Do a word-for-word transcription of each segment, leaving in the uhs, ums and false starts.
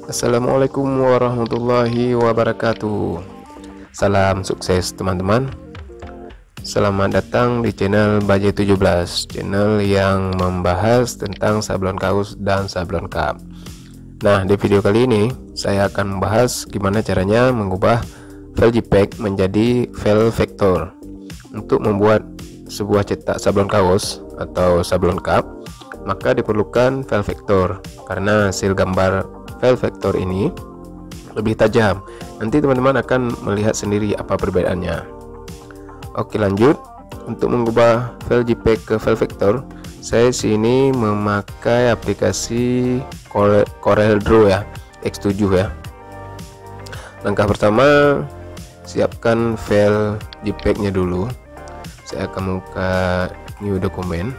Assalamualaikum warahmatullahi wabarakatuh. Salam sukses teman-teman. Selamat datang di channel Bajai tujuh belas, channel yang membahas tentang sablon kaos dan sablon cup. Nah, di video kali ini saya akan membahas gimana caranya mengubah file JPEG menjadi file vektor. Untuk membuat sebuah cetak sablon kaos atau sablon cup, maka diperlukan file vektor karena hasil gambar file vektor ini lebih tajam. Nanti teman-teman akan melihat sendiri apa perbedaannya. Oke, lanjut. Untuk mengubah file JPEG ke file vektor, saya sini memakai aplikasi CorelDRAW ya, X tujuh ya. Langkah pertama, siapkan file JPEG-nya dulu. Saya akan membuka new dokumen.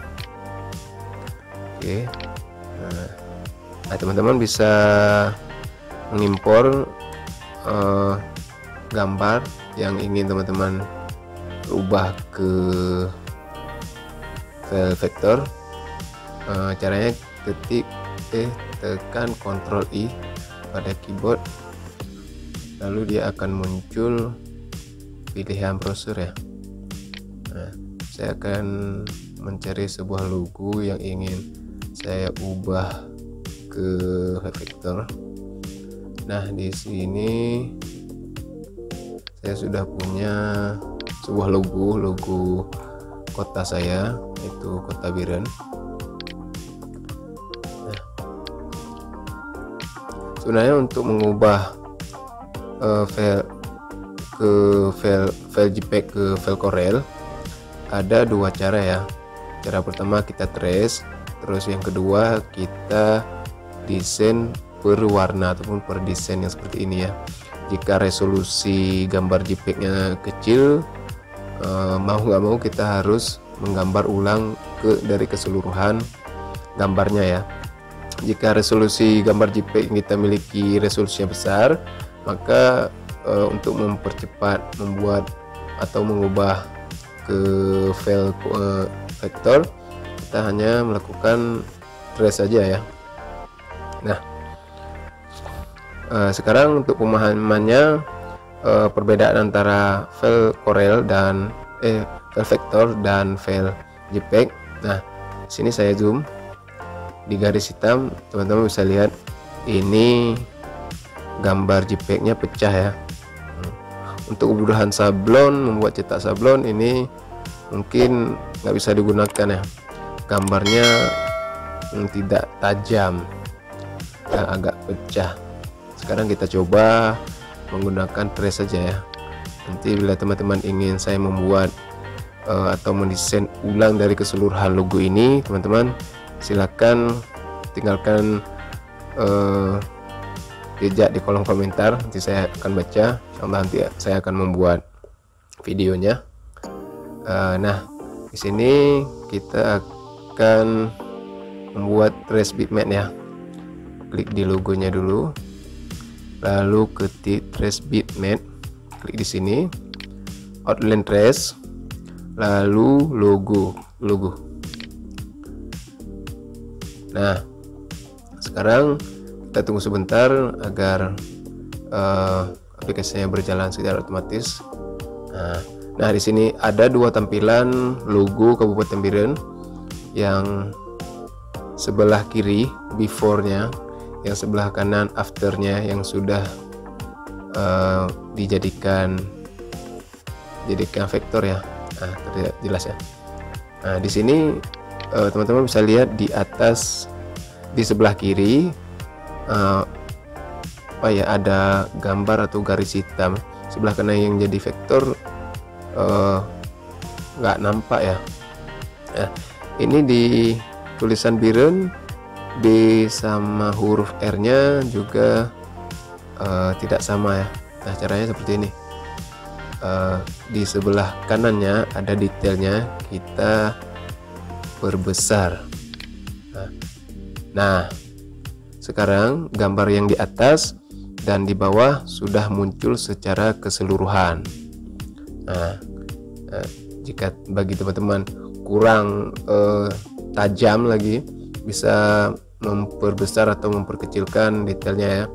Oke. Nah, teman-teman bisa mengimpor uh, gambar yang ingin teman-teman ubah ke file vektor. Uh, caranya ketik eh tekan Ctrl I pada keyboard, lalu dia akan muncul pilihan browser ya. Nah, saya akan mencari sebuah logo yang ingin saya ubah ke file vektor. Nah, di sini saya sudah punya sebuah logo, logo kota saya, itu Kota Biren. Nah, sebenarnya untuk mengubah uh, file ke file file JPEG ke file Corel ada dua cara ya. Cara pertama kita trace, terus yang kedua kita desain per warna ataupun per desain yang seperti ini ya. Jika resolusi gambar JPEG-nya kecil, eh, mau nggak mau kita harus menggambar ulang ke dari keseluruhan gambarnya ya. Jika resolusi gambar JPEG kita miliki resolusinya besar, maka eh, untuk mempercepat membuat atau mengubah ke file eh, vektor, kita hanya melakukan trace saja ya. Nah, uh, sekarang untuk pemahamannya, uh, perbedaan antara file Corel dan eh file vektor dan file JPEG. Nah, sini saya zoom di garis hitam, teman-teman bisa lihat ini gambar JPEG-nya pecah ya. Untuk kemudahan sablon, membuat cetak sablon ini mungkin nggak bisa digunakan ya. Gambarnya hmm, tidak tajam, yang agak pecah. Sekarang kita coba menggunakan trace saja ya. Nanti bila teman-teman ingin saya membuat uh, atau mendesain ulang dari keseluruhan logo ini, teman-teman silakan tinggalkan uh, jejak di kolom komentar. Nanti saya akan baca. Insyaallah nanti saya akan membuat videonya. Uh, nah, di sini kita akan membuat trace bitmap ya. Klik di logonya dulu, lalu ketik trace bitmap, klik di sini outline trace, lalu logo logo. Nah, sekarang kita tunggu sebentar agar uh, aplikasinya berjalan secara otomatis. Nah, nah di sini ada dua tampilan logo Kabupaten Biren, yang sebelah kiri before-nya, yang sebelah kanan afternya yang sudah uh, dijadikan jadikan vektor ya. Nah, terlihat jelas ya. Nah, di sini uh, teman-teman bisa lihat di atas di sebelah kiri uh, apa ya, ada gambar atau garis hitam. Sebelah kanan yang jadi vektor uh, nggak nampak ya. Nah, ini di tulisan Biren, B sama huruf R-nya juga uh, tidak sama ya. Nah, caranya seperti ini. Uh, di sebelah kanannya ada detailnya, kita perbesar. Nah, nah, sekarang gambar yang di atas dan di bawah sudah muncul secara keseluruhan. Nah, uh, jika bagi teman-teman kurang uh, tajam lagi, bisa memperbesar atau memperkecilkan detailnya ya.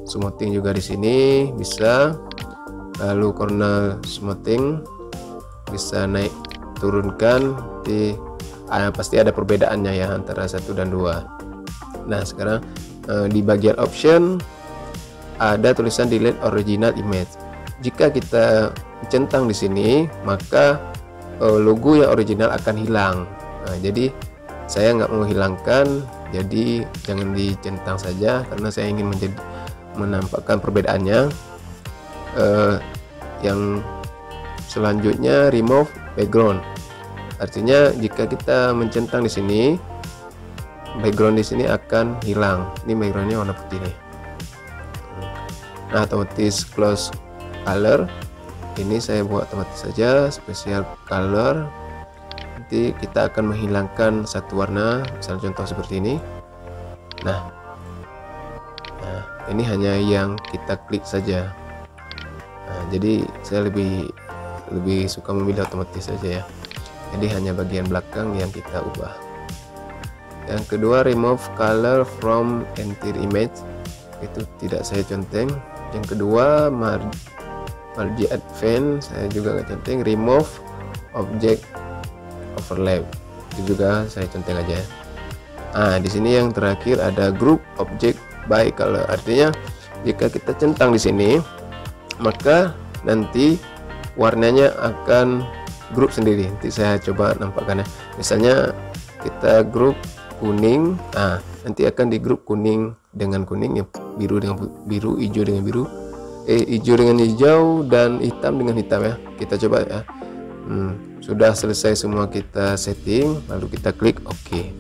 smoothing juga di sini bisa, lalu corner smoothing bisa naik turunkan di ah, pasti ada perbedaannya ya antara satu dan dua. Nah sekarang eh, di bagian option ada tulisan delete original image. Jika kita centang di sini maka eh, logo yang original akan hilang. Nah, jadi saya nggak mau hilangkan, jadi jangan dicentang saja karena saya ingin menjadi menampakkan perbedaannya. Eh, yang selanjutnya remove background, artinya jika kita mencentang di sini background di sini akan hilang. Ini backgroundnya warna putih nih. Nah otomatis close color ini saya buat otomatis saja special color. Nanti kita akan menghilangkan satu warna, misalnya contoh seperti ini. Nah, nah ini hanya yang kita klik saja. Nah, jadi saya lebih lebih suka memilih otomatis saja ya. Jadi hanya bagian belakang yang kita ubah. Yang kedua remove color from entire image, itu tidak saya conteng. Yang kedua margin advance saya juga nggak conteng. Remove object overlap itu juga saya conteng aja. Nah di sini yang terakhir ada group object by color, artinya jika kita centang di sini maka nanti warnanya akan grup sendiri. Nanti saya coba nampakkannya. Misalnya kita grup kuning, nah nanti akan di grup kuning dengan kuning, ya biru dengan biru, hijau dengan biru, eh hijau dengan hijau, dan hitam dengan hitam ya. Kita coba ya. Hmm, sudah selesai semua kita setting, lalu kita klik OK.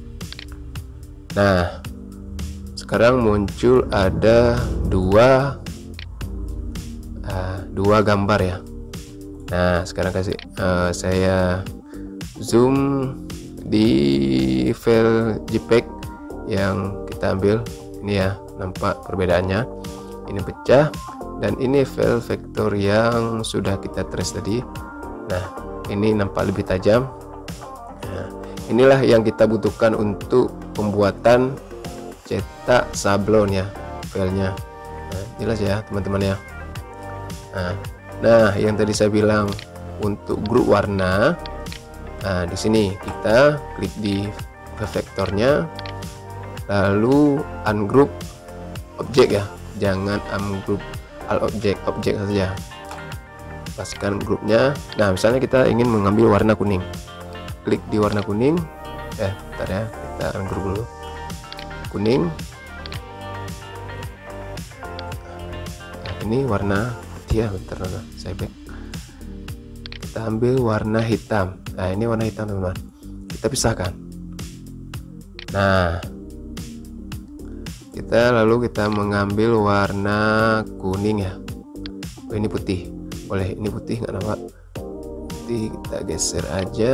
Nah sekarang muncul ada dua uh, dua gambar ya. Nah sekarang kasih uh, saya zoom di file JPEG yang kita ambil ini ya, nampak perbedaannya. Ini pecah dan ini file vektor yang sudah kita trace tadi. Nah ini nampak lebih tajam. Nah, inilah yang kita butuhkan untuk pembuatan cetak sablon ya filenya. Nah, jelas ya teman-teman ya. Nah, nah yang tadi saya bilang untuk grup warna, nah di sini kita klik di vektornya, lalu ungroup objek ya, jangan ungroup all objek, objek saja. Lepaskan grupnya. Nah misalnya kita ingin mengambil warna kuning, klik di warna kuning, eh bentar ya, kita ungroup dulu kuning. Nah, ini warna putih ya, bentar nah, saya back. Kita ambil warna hitam. Nah ini warna hitam teman-teman, kita pisahkan. Nah kita lalu kita mengambil warna kuning ya. Oh, ini putih, boleh ini putih nggak nampak putih, kita geser aja,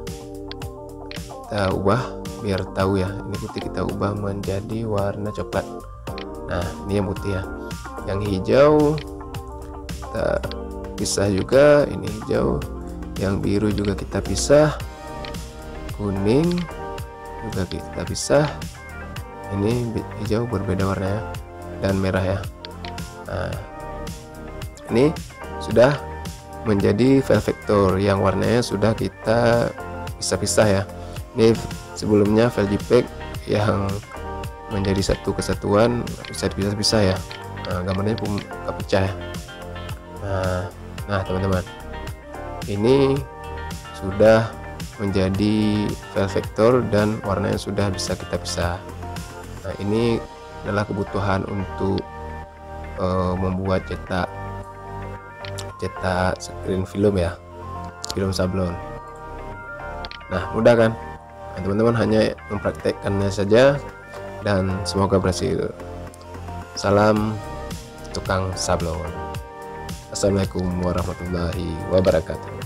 kita ubah biar tahu ya. Ini putih kita ubah menjadi warna coklat. Nah ini yang putih ya. Yang hijau kita pisah juga, ini hijau. Yang biru juga kita pisah, kuning juga kita pisah. Ini hijau berbeda warnanya dan merah ya. Nah ini sudah menjadi file vektor yang warnanya sudah kita pisah-pisah ya. Ini sebelumnya file JPEG yang menjadi satu kesatuan bisa dipisah-pisah ya. Nah, gambarnya pun kepecah ya. Nah, nah teman-teman, ini sudah menjadi file vektor dan warnanya sudah bisa kita pisah. Nah ini adalah kebutuhan untuk uh, membuat cetak cetak screen film ya, film sablon. Nah mudah kan? Nah, teman-teman hanya mempraktekkannya saja dan semoga berhasil. Salam tukang sablon. Assalamualaikum warahmatullahi wabarakatuh.